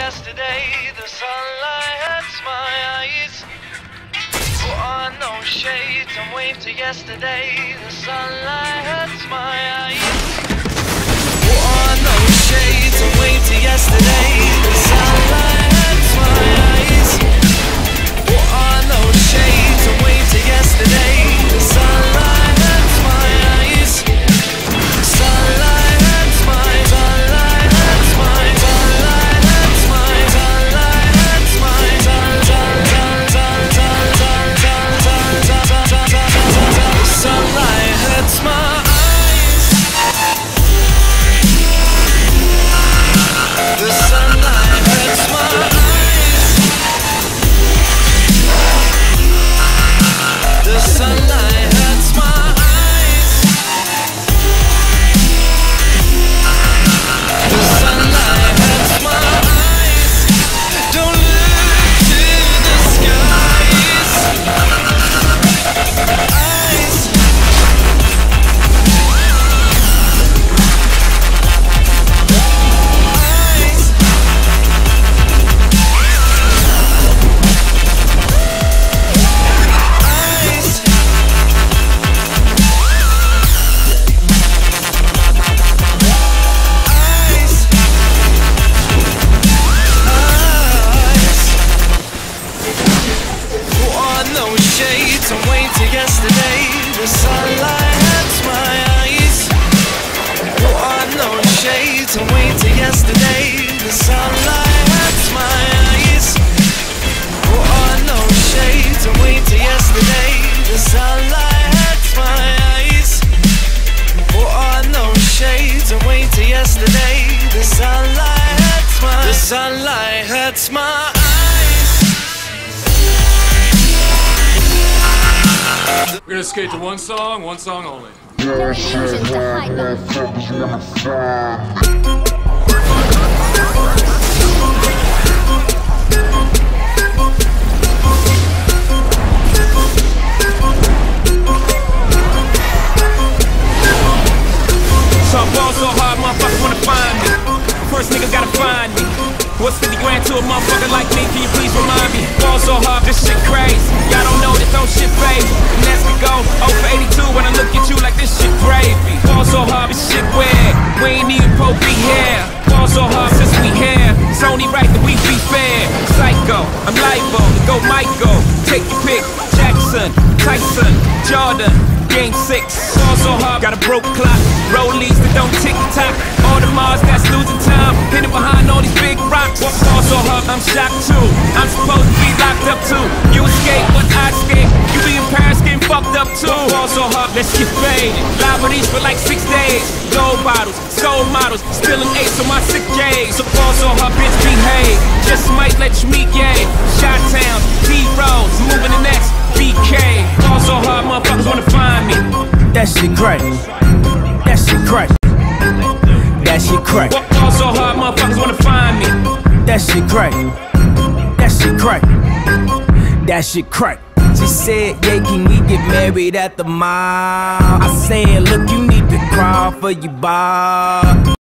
yesterday. The sunlight hurts my eyes. Put on no shades and wave to yesterday. The sunlight hurts my eyes. Put on no shades and wave to yesterday. The sunlight hurts my eyes. Put on no shades and wave to yesterday. The sunlight hurts my eyes. Sunlight hurts my, sunlight hurts my, sunlight hurts my, sunlight hurts my, sunlight hurts my eyes. The sunlight hurts my eyes. The sunlight hurts my eyes. The sunlight hurts my eyes. Don't look to the skies. Eyes. Shades and wait till yesterday. The sunlight hurts my eyes. Put on no shades and wait till yesterday. The sunlight hurts my eyes. Put on no shades and wait till yesterday. The sunlight hurts my eyes. Put on no shades and wait till yesterday. The sunlight hurts my, the sunlight hurts my eyes. We're gonna skate to one song only. No illusions to hide them. So I ball so hard, motherfuckers wanna find me. First nigga gotta find me. What's 50 grand to a motherfucker like me? Can you please remind me? Ball so hard, this shit crazy. Y'all don't know this, don't shit fade. And that's me go 0 for 82 when I look at you like this shit gravy. Ball so hard, this shit weird. We ain't even supposed to be here. Ball so hard since we here. It's only right that we be fair. Psycho, I'm libo, to go Michael. Take your pick, Jackson, Tyson, Jordan. Game 6, ball so hard, got a broke clock. Rollies that don't tick-tock. All the Mars that's losing time, hidden behind all these big rocks. Ball so hard, I'm shocked too. I'm supposed to be locked up too. You escape, but I escape. You be in Paris getting fucked up too. Ball so hard, let's get faded. Live with these for like 6 days. Gold bottles, soul models, spilling ace on my sick days. So ball so hard, bitch, behave. Just might let you meet gay. Shot-Town, D-Rose, moving the next BK. Ball so hard, motherfuckers wanna find me. That shit crack. That shit crack. That shit crack. Ball so hard, motherfuckers wanna find me. That shit crack. That shit crack. That shit crack. She said, yeah, can we get married at the mall? I said, look, you need to crawl for your bar.